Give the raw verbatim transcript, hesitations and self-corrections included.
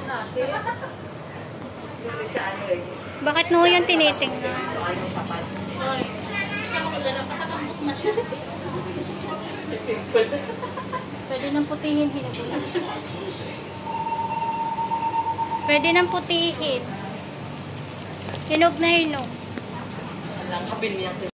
natin. Yung sa ano eh. Bakit mo yan tinitingnan? Ano sapat? Ay, siya maganda na pakatambok na siya. Pwede nang putihin, hinugulan. Pwede nang putihin. Hinog na hinog. Walang kabil niya.